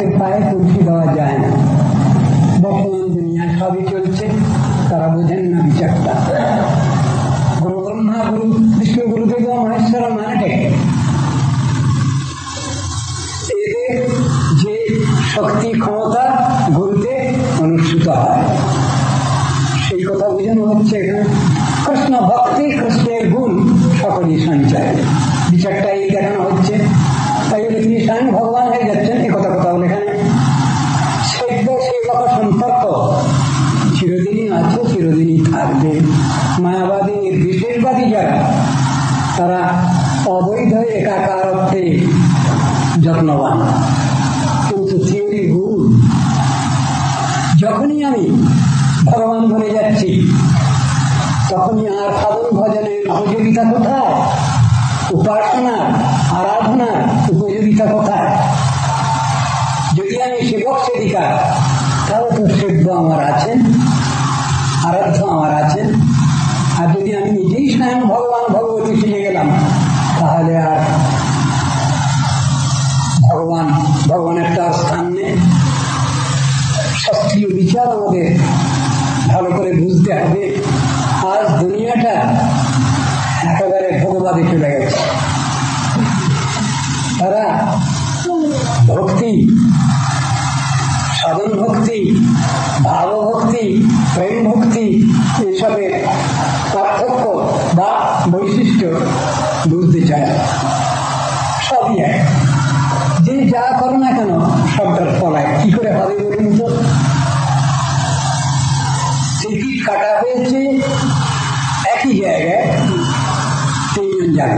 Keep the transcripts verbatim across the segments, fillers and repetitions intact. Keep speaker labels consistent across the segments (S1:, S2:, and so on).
S1: পায়ে তুলসী দেওয়া যায় না। বর্তমান দুনিয়া সবই চলছে, তারা বোঝেন না বিচারটা। গুরু ব্রহ্মা, গুরু বিষ্ণু, গুরুদেব মহেশ্বর মানেটা এদের যে শক্তি ক্ষমতা গুরুতে অনুষ্ঠিত হয়, সেই কথা বোঝানো হচ্ছে এখানে। কৃষ্ণ ভক্তি, কৃষ্ণের গুণ সকলই সঞ্চয়, বিচারটা এই দেখানো হচ্ছে। তাই বলে তিনি স্বয়ং ভগবান হয়ে যাচ্ছেন এ কথা কথা বলে এখানে সেদ্ধ সেবক সম্পর্ক চিরদিনই আছে, চিরদিনই থাকবে। মায়াবাদী নির্বিশেষবাদী যারা, তারা অবৈধ একাকার অর্থে যত্নবান, কিন্তু থিওরি ভুল। যখনই আমি ভগবান বলে যাচ্ছি তখনই আর সাধন ভজনের উপযোগিতা কোথায়? উপাসনার আরাধনার উপযোগিতা কোথায়? যদি আমি সেবক সেবিকা, তাহলে তো সেব্য আমার আছেন, আরাধ্য আমার আছেন। আর যদি আমি নিজেই স্বয়ং ভগবান ভগবতী শিখে গেলাম, তাহলে আর ভগবান ভগবানের তার স্থান নেই। শাস্ত্রীয় বিচার আমাদের ভালো করে বুঝতে হবে। আজ দুনিয়াটা একেবারে ভগবাদে চলে গেছে। তারা ভক্তি, সাধন ভক্তি, ভাব ভক্তি, প্রেম ভক্তি এসবের পার্থক্য বা বৈশিষ্ট্য বুঝতে চায়। সবই এক, যে যা করো না কেন সবটার ফলায় কি করে হবে বলুন তো? টিকিট কাটা হয়েছে একই জায়গায়, তিনজন যাবে,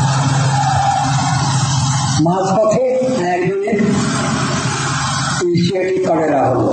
S1: মাঝপথে একজনের এশিয়াটিক কলেরা হলো,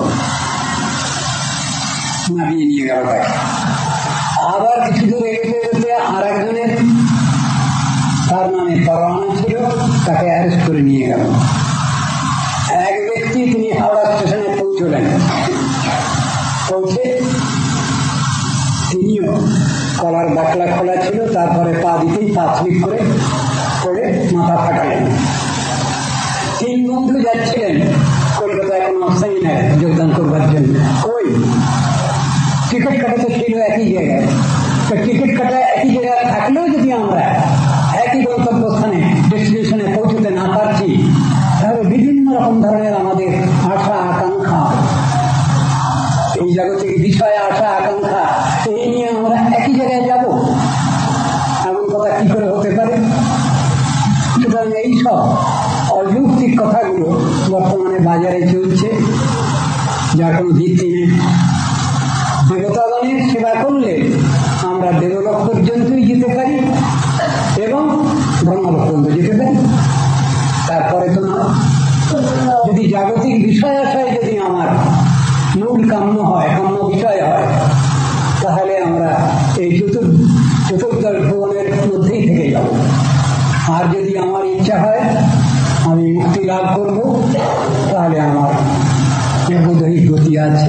S1: নামিয়ে নিয়ে গেল তাকে। আবার কিছু দূর এগোতে এগোতে আর একজনের, তার নামে পরোয়ানা ছিল, তাকে অ্যারেস্ট করে নিয়ে গেল। এক ব্যক্তি তিনি হাওড়া স্টেশনে পৌঁছলেন, পৌঁছে তিনিও কলার বাকলা খোলা ছিল, তারপরে পা দিতেই পা স্লিপ করে পড়ে মাথা ফাটালেন। তিন বন্ধু যাচ্ছিলেন কলকাতায় কোনো সেমিনারে যোগদান করবার জন্য। ওই টিকিট কাটা তো ছিল একই জায়গায়, তো টিকিট কাটা একই জায়গায় থাকলেও যদি আমরা একই গন্তব্যস্থানে ডেস্টিনেশনে পৌঁছতে না পারছি, তাহলে বিভিন্ন রকম ধরনের আমাদের আশা আকাঙ্ক্ষা, এই জাগতিক বিষয়ে আশা আকাঙ্ক্ষা, এই নিয়ে আমরা একই জায়গায় যাব, এমন কথা কি করে হতে পারে? সুতরাং এইসব অযৌক্তিক কথাগুলো বর্তমানে বাজারে চলছে, যার কোনো ভিত্তি নেই। দেবতাগণের সেবা করলে আমরা দেবলোক পর্যন্তই যেতে পারি এবং ব্রহ্মলোক পর্যন্ত যেতে পারি, তারপরে তো না। যদি জাগতিক বিষয় আশায় যদি আমার মূল কাম্য হয়, কাম্য বিষয় হয়, তাহলে আমরা এই চতুর চতুর্দশ ভুবনের মধ্যেই থেকে যাব। আর যদি আমার ইচ্ছা হয় আমি মুক্তি লাভ করব, তাহলে আমার বোধহয় গতি আছে।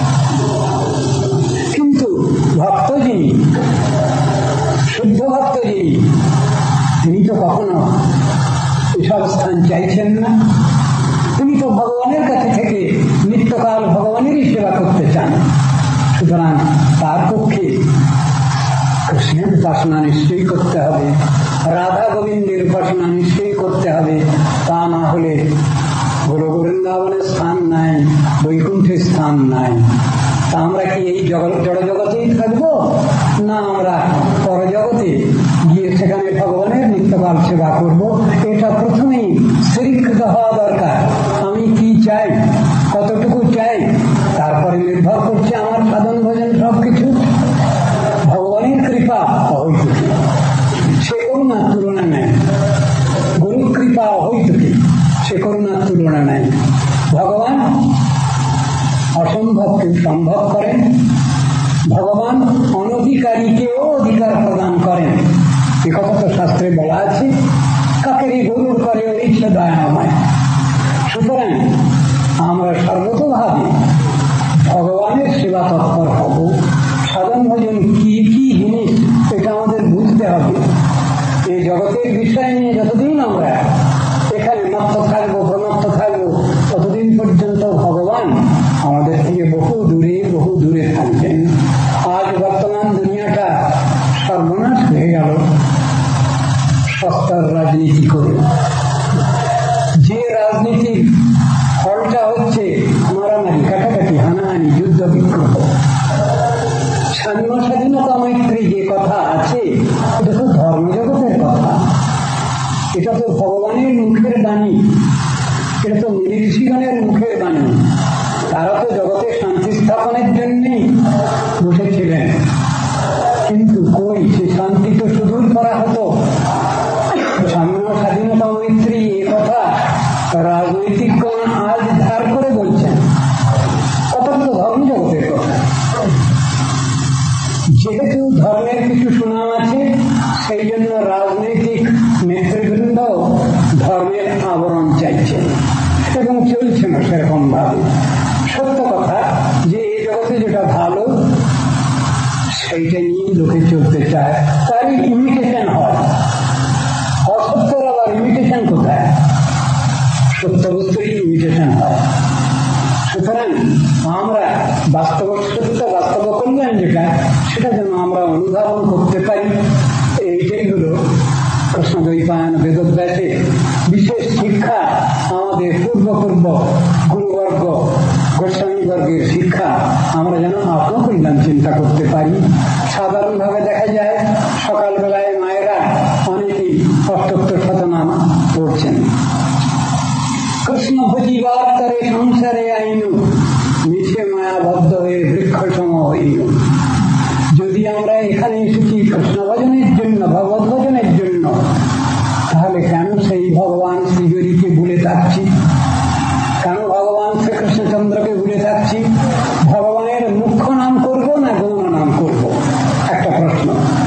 S1: কিন্তু ভক্ত যিনি, শুদ্ধ ভক্ত যিনি, তিনি তো কখনো এসব স্থান চাইছেন না। তিনি তো ভগবানের কাছে থেকে নিত্যকাল ভগবানেরই সেবা করতে চান। সুতরাং তার পক্ষে কৃষ্ণের উপাসনা নিশ্চয়ই করতে হবে, রাধা গোবিন্দের উপাসনা নিশ্চয়ই করতে হবে। তা না হলে গুরু বৃন্দাবনের স্থান নাই, বৈকুণ্ঠের স্থান নাই। তা আমরা কি এই জড় জগতেই থাকবো, না আমরা পরজগতে গিয়ে সেখানে ভগবানের নিত্যকাল সেবা করব? এটা প্রথমেই স্থিরীকৃত হওয়া দরকার। আমি কি চাই, কতটুকু চাই, তারপরে নির্ভর করছে আমার সাধন ভজন সবকিছু। ভগবানের কৃপা অহৈতুকী, সে করুণার তুলনা নেই। গুরু কৃপা অহৈতুকী, সে করুণার তুলনা নেই। ভগবান অসম্ভবকে সম্ভব করেন, ভগবান অনধিকারীকেও অধিকার প্রদান করেন। এ কথা তো শাস্ত্রে বলা আছে, কাকেরই গরুর করে ইচ্ছে দয়াময়। সুতরাং আমরা সর্বতোভাবে ভগবানের সেবা তৎপর হব। সাধন ভজন কি কি জিনিস, এটা আমাদের বুঝতে হবে। এই জগতের বিষয় নিয়ে যতদিন আমরা এখানে মত্ত থাকবো, প্রমত্ত থাকবো, ততদিন ঋষিগণের মুখের বাণী। তারা তো জগতে শান্তি স্থাপনের জন্যই বসেছিলেন, কিন্তু কই সে শান্তি তো সুদূর করা হতো। সাম্য স্বাধীনতা মৈত্রী এ কথা রাজনৈতিকগণ আজ ধার করে বলছেন, কথা তো ধর্ম জগতের কথা। যেহেতু ধর্মের কিছু সুনাম আছে, সেই জন্য রাজনৈতিক নেতৃবৃন্দ ধর্মের আবরণ চাইছে এবং চলছে না সেরকম ভাবে। সত্য কথা যে এই জগতে যেটা ভালো সেইটা নিয়ে লোকে চলতে চায়, তারই ইমিটেশন হয়। অসত্যের আবার ইমিটেশন কোথায়? সত্য বস্তুরই ইমিটেশন হয়। সুতরাং আমরা বাস্তব সত্য, বাস্তব কল্যাণ যেটা, সেটা যেন আমরা অনুধাবন করতে পারি। এইটাই হলো কৃষ্ণদ্বৈপায়ন বেদব্যাসের বিশেষ শিক্ষা। আমাদের পূর্বপূর্ব গুরুবর্গ গোস্বামীবর্গের শিক্ষা আমরা যেন আত্মকল্যাণ চিন্তা করতে পারি। সাধারণভাবে দেখা যায় সকালবেলায় মায়েরা অনেকেই অষ্টোত্তর শতনাম পড়ছেন। কৃষ্ণ ভজিবার তারে সংসারে আইনু, মিছে মায়াবদ্ধ হয়ে বৃক্ষসম হইনু। যদি আমরা এখানে এসেছি কৃষ্ণ ভজনের জন্য, ভগবত ভজনের জন্য, তাহলে কেন সেই ভগবান শ্রীহরিকে ভুলে থাকছি? কেন ভগবান শ্রীকৃষ্ণচন্দ্রকে ভুলে থাকছি? ভগবানের মুখ্য নাম করব না গৌণ নাম করব? একটা প্রশ্ন।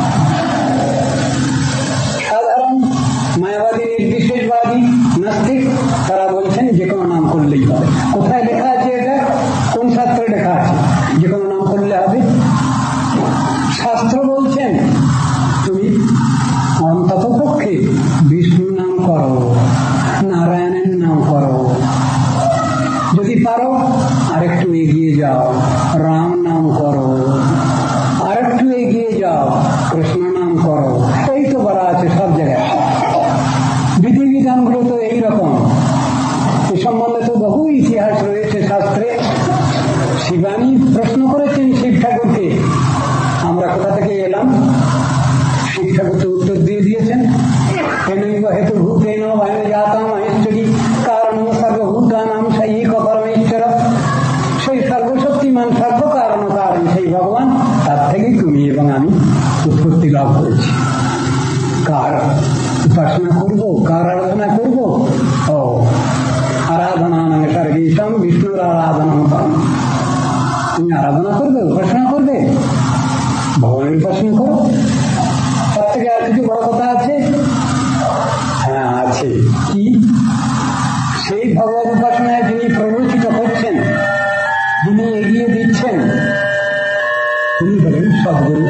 S1: সাধারণ মায়াবাদী, নির্বিশেষবাদী, নাস্তিক তারা বলছেন যে কোনো নাম করলেই হবে। কোথায় লেখা আছে এটা? কোন শাস্ত্রে লেখা আছে যে কোনো নাম করলে হবে? শাস্ত্র বলছেন তুমি অন্তত পক্ষে বিষ্ণু নাম করো, নারায়ণের নাম করো, যদি পারো আরেকটু এগিয়ে যাও রাম নাম করো, আরেকটু এগিয়ে যাও কৃষ্ণ নাম করো। এই তো বলা আছে সব জায়গায়। বিধিবিধানগুলো তো এইরকম। এ সম্বন্ধে তো বহু ইতিহাস রয়েছে শাস্ত্রে। শিবানী প্রশ্ন করেছেন শিব ঠাকুরকে, আমরা কোথা থেকে এলাম? শিব ঠাকুর তো উত্তর দিয়ে দিয়েছেন, হেতু ভূতেন ভয় জাতাম মহেশ্বরী কারণ সর্বভূতানাম সৈক পরমেশ্বর। সেই সর্বশক্তিমান সর্বকারণ কারণ সেই ভগবান, তার থেকেই তুমি এবং আমি উৎপত্তি লাভ করেছি। কার উপাসনা করবো, কার আরাধনা করবো? ও আরাধনা নামে সর্বেশম বিষ্ণুর আরাধনা করো। তুমি আরাধনা করবে, উপাসনা করবে, ভগবানের উপাসনা করো। তার থেকে আর কিছু বড় কথা আছে? হ্যাঁ আছে। কি? সেই ভগবত উপাসনায় যিনি প্ররোচিত করছেন, যিনি এগিয়ে দিচ্ছেন, তিনি হলেন সদ্গুরু।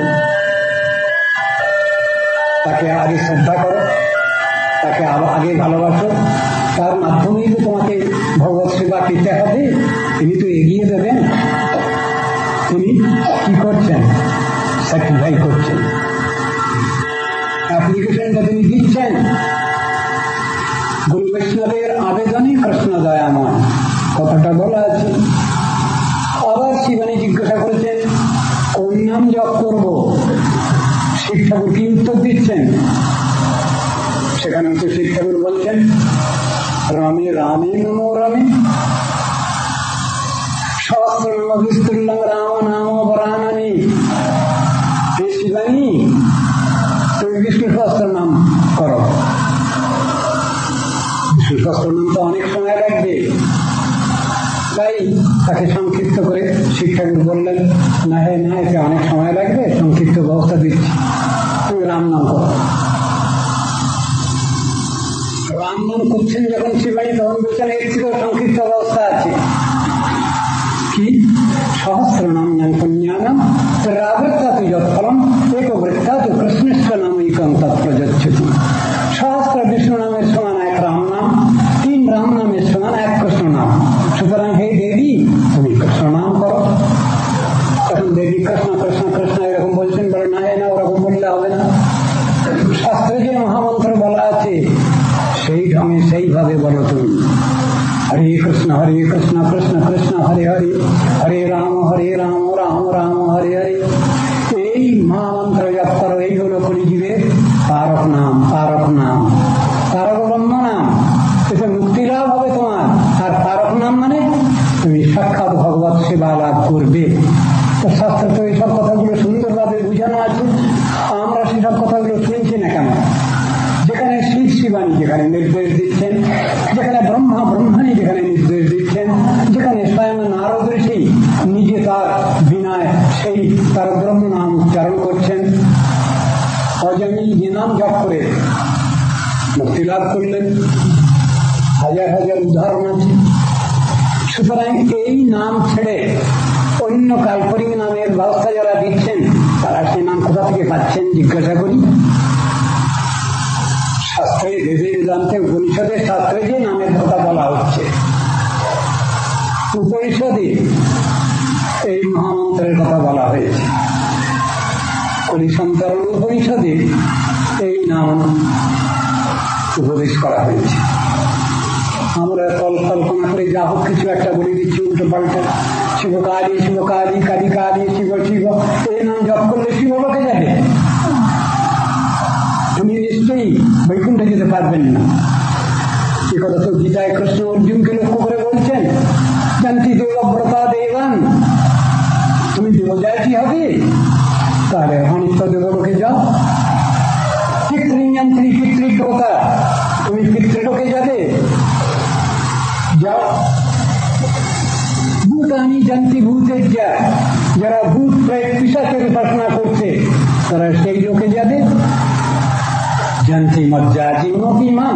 S1: তাকে আগে শ্রদ্ধা করো, তাকে আগে ভালোবাসো, তার মাধ্যমেই তো তোমাকে ভগবত সেবা পেতে হবে। তিনি তো এগিয়ে দেবেন। তিনি কি করছেন? স্যাক্রিফাইস করছেন, অ্যাপ্লিকেশনটা তিনি দিচ্ছেন। গুরু বৈষ্ণবের আবেদনে কৃষ্ণ দয়াময় কথাটা বলা আছে। আবার শিবানী জিজ্ঞাসা করেছেন কোন নাম জপ করবো? শিব ঠাকুর কি উত্তর দিচ্ছেন? সেখানে তো শিব ঠাকুর বলছেন রামে রামে নমো রামে সহস্র বিস্তুল্যং রাম নাম বরাননি। হে শিবানী, তুমি বিষ্ণু সহস্র নাম করো। বিষ্ণু সহস্র নাম তো অনেক সময় লাগবে, তাই তাকে সংক্ষিপ্ত করে শিব ঠাকুর বললেন না হে না, এতে অনেক সময় লাগবে, সংক্ষিপ্ত ব্যবস্থা দিচ্ছি, তুমি রাম নাম করো। রাম নাম করছেন যখন শিবানী, তখন বলছেন এর থেকেও সংক্ষিপ্ত ব্যবস্থা আছে। কি? সহস্র নাম পুণ্যানাম রাবৃত্তাতু যৎফলম এক বৃত্তাতু কৃষ্ণস্য নাম একং তৎপ্রযচ্ছতি। সহস্র বিষ্ণু নামের সমান এক রাম নাম, তিন রাম নামের সমান এক কৃষ্ণ নাম। সুতরাং হে দেবী, তুমি কৃষ্ণ নাম করো। তখন দেবী কৃষ্ণ কৃষ্ণ কৃষ্ণ এরকম বলছেন, বলে না না ওরকম বললে হবে না। শাস্ত্রে যে মহামন্ত্র বলা আছে সেই ঢঙে সেইভাবে বলো তুমি। হরে কৃষ্ণ হরে কৃষ্ণ কৃষ্ণ কৃষ্ণ হরে হরে, হরে রাম হরে রাম রাম রাম হরে হরে। এই মহামন্ত্র জপ করো। এই হলো কলিযুগের তারক নাম, তারক নাম, তারক ব্রহ্ম নাম। এতে মুক্তি লাভ হবে তোমার। আর তারক সাক্ষাৎ ভগবত সেবা লাভ করবে। তো শাস্ত্র তো এইসব কথাগুলো সুন্দরভাবে বুঝানো আছে, আমরা সেসব কথাগুলো শুনছি না কেন? যেখানে শ্রী শিবানী যেখানে নির্দেশ দিচ্ছেন, যেখানে ব্রহ্মা ব্রহ্মাণী যেখানে নির্দেশ দিচ্ছেন, যেখানে স্বয়ং নারদ ঋষি নিজে তার বিনায় সেই তার ব্রহ্ম নাম উচ্চারণ করছেন, অজামিল যে নাম জপ করে মুক্তি লাভ করলেন, হাজার হাজার উদাহরণ আছে। সুতরাং এই নাম ছেড়ে অন্য কাল্পনিক নামের ব্যবস্থা যারা দিচ্ছেন, তারা সেই নাম কোথা থেকে পাচ্ছেন জিজ্ঞাসা করি। শাস্ত্রে বেদে বেদান্তে উপনিষদের শাস্ত্রে যে নামের কথা বলা হচ্ছে, উপনিষদে এই মহামন্ত্রের কথা বলা হয়েছে, কলিসন্তরণ উপনিষদে এই নাম উপদেশ করা হয়েছে। আমরা কল্পনা করে যা হোক কিছু একটা বলে দিচ্ছি উল্টো পাল্টা, শিব কালী শিব কালী কালী কালী শিব শিব, এই নাম জপ করলে শিব লোকে যাবে, তুমি নিশ্চয়ই বৈকুণ্ঠে যেতে পারবেন না। এ কথা তো গীতায় কৃষ্ণ অর্জুনকে লক্ষ্য করে বলছেন, জানতি দেবব্রতা দেবান, তুমি দেবজাতি হবে, তাহলে অনিত্য দেবলোকে যাও। পিতৃযন্ত্রী পিতৃব্রতা, তুমি পিতৃলোকে যাবে, যাও। ভূতানি জানতি ভূতের যা, যারা ভূত প্রেত পিশাচের উপাসনা করছে তারা সেই লোকে যাবে। জানতি মজ্জা জীবনপি মান,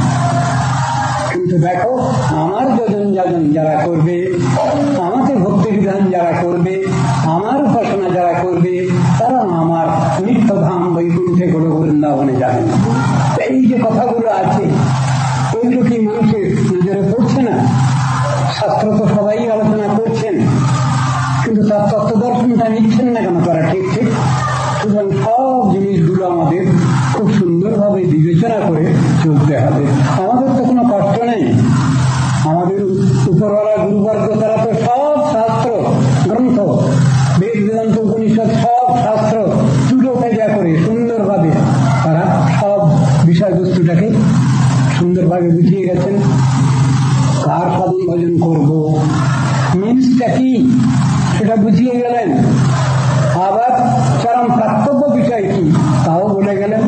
S1: কিন্তু দেখো আমার যজন যাজন যারা করবে, আমাকে ভক্তি বিধান যারা করবে, আমার উপাসনা যারা করবে, তারা আমার নিত্যধাম বৈকুণ্ঠে গোল বৃন্দাবনে যাবেন। এই যে কথাগুলো আছে, এগুলো কি মানুষের নজরে পড়ছে না? শাস্ত্র তো সবাই আলোচনা করছেন, কিন্তু তার তত্ত্ব দর্শনটা নিচ্ছেন না কেন তারা? ঠিক ঠিক সুতরাং সব জিনিসগুলো আমাদের খুব সুন্দরভাবে বিবেচনা করে চলতে হবে। আমাদের তো কোনো কষ্ট নেই, আমাদের উপরওয়ালা গুরুবর্গ তারা তো সব শাস্ত্র গ্রন্থ বেদ বেদান্ত উপনিষদ সব শাস্ত্র তুলো পেজা করে সুন্দরভাবে তারা সব বিষয়বস্তুটাকে সুন্দরভাবে বুঝিয়ে গেছেন। কার সাধন ভজন করবো, মিন্সটা কি সেটা বুঝিয়ে গেলেন, আবার চরম প্রাপ্তব্য বিষয় কি তাও বলে গেলেন।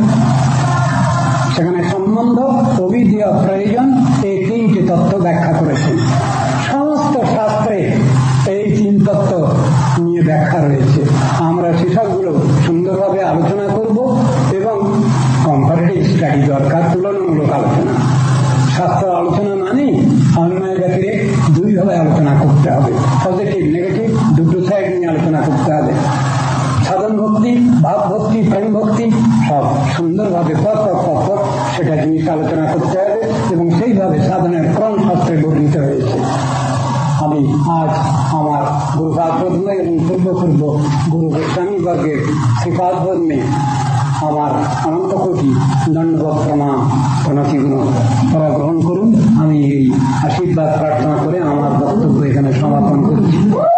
S1: সেখানে সম্বন্ধ, অবিদ্যা, প্রয়োজন, এই তিনটি তত্ত্ব ব্যাখ্যা করেছেন। সমস্ত শাস্ত্রে এই তিন তত্ত্ব নিয়ে ব্যাখ্যা রয়েছে। আমরা সেসবগুলো সুন্দরভাবে আলোচনা করব এবং কম্পারেটিভ স্টাডি দরকার, তুলনামূলক আলোচনা। শাস্ত্র আলোচনা মানে অন্যায় ব্যাপারে দুইভাবে আলোচনা করতে হবে, পজিটিভ নেগেটিভ দুটো সাইড নিয়ে আলোচনা করতে হবে। সাধন ভক্তি, ভাব ভক্তি, প্রেম ভক্তি সব সুন্দরভাবে পর পর পর পর সেটা জিনিস আলোচনা করতে হবে এবং সেইভাবে সাধনের ক্রম শাস্ত্রে বর্ণিত হয়েছে। আমি আজ আমার গুরুপাদপদ্মে এবং পূর্বপূর্ব গুরু গোস্বামী বর্গের শ্রীপাদপদ্মে আমার অনন্ত কোটি দণ্ডবত প্রণাম প্রণতিগুলো তারা গ্রহণ করুন। আমি এই আশীর্বাদ প্রার্থনা করে আমার বক্তব্য এখানে সমাপন করছি।